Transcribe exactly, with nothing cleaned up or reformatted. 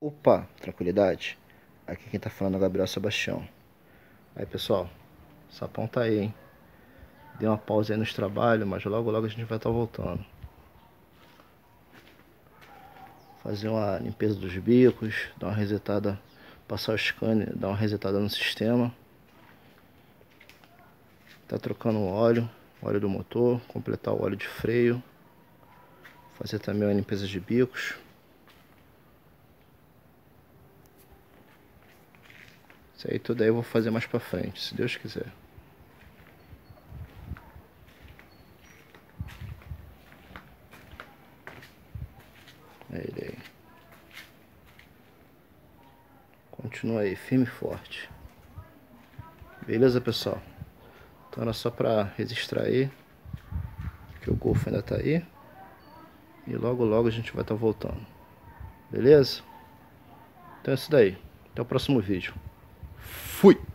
Opa, tranquilidade? Aqui quem tá falando é o Gabriel Sebastião. Aí pessoal, o sapão tá aí, hein? Deu uma pausa aí nos trabalhos, mas logo logo a gente vai estar voltando. Fazer uma limpeza dos bicos, dar uma resetada, passar o scanner, dar uma resetada no sistema. Tá trocando o óleo, óleo do motor, completar o óleo de freio. Fazer também uma limpeza de bicos. Isso aí tudo aí eu vou fazer mais pra frente, se Deus quiser. É ele aí. Continua aí, firme e forte. Beleza, pessoal? Então era só pra registrar aí que o Golf ainda tá aí. E logo logo a gente vai estar voltando. Beleza? Então é isso daí. Até o próximo vídeo. Fui!